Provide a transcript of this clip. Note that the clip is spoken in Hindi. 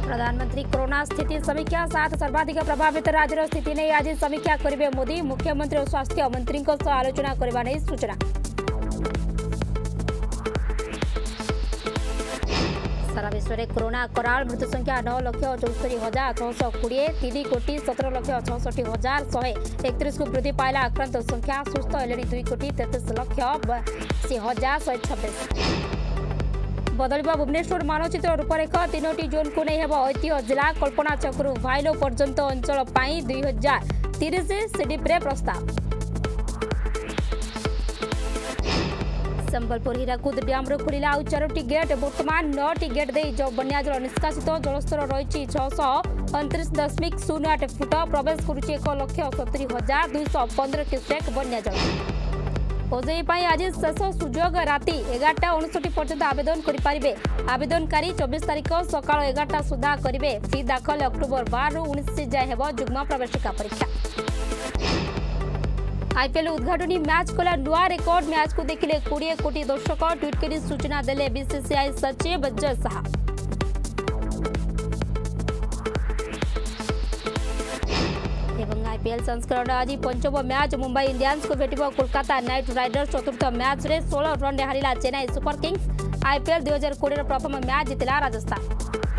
प्रधानमंत्री कोरोना स्थिति समीक्षा साथ सर्वाधिक प्रभावित राज्यर स्थिति नहीं आज समीक्षा करेंगे मोदी मुख्यमंत्री और स्वास्थ्य मंत्री आलोचना करने नहीं सूचना। सारा विश्व में कोरोना कराल मृत्यु संख्या 9,74,620 3,17,66,131 को वृद्धि पाइला आक्रांत संख्या सुस्थ हेले 2,33,82,126। बदल भुवनेश्वर मानचित्र रूपरेख 3टी जोन को नहीं ऐतिह्य जिला कल्पना चक्रु भाइलो पर्यंत अंचल 2030 सीडीपी प्रस्ताव। संबलपुर हीराकुद डैम खोलिला आउ 4टी गेट वर्तमान 9टी गेट दे बन्याजल निष्कासित जलस्तर रही 629.08 फुट प्रवेश करुच्ची 1,70,215 क्यूसेक बन्याजल। ओजेई आज शेष सुजोग राति 11:59 पर्यंत आवेदन करेंगे। आवेदनकारी 24 तारीख सका 11टा सुधा करेंगे। फी दाखल अक्टोबर 12 ରୁ 19 जाए हेब जुग्म प्रवेशिका परीक्षा। आईपीएल उद्घाटनी मैच कला नुआ रेकर्ड मैच को देखिले 20 कोटी दर्शक ट्वीट कर सूचना देले बीसीसीआई सचिव जय साहा। आईपीएल संस्करण आज पंचम मैच मुंबई इंडियंस को भेट कोलकाता नाइट राइडर्स। चतुर्थ मैच रे 16 रन हारिला चेन्नई सुपर किंग्स। आईपीएल 2020 प्रथम मैच जीतिला राजस्थान।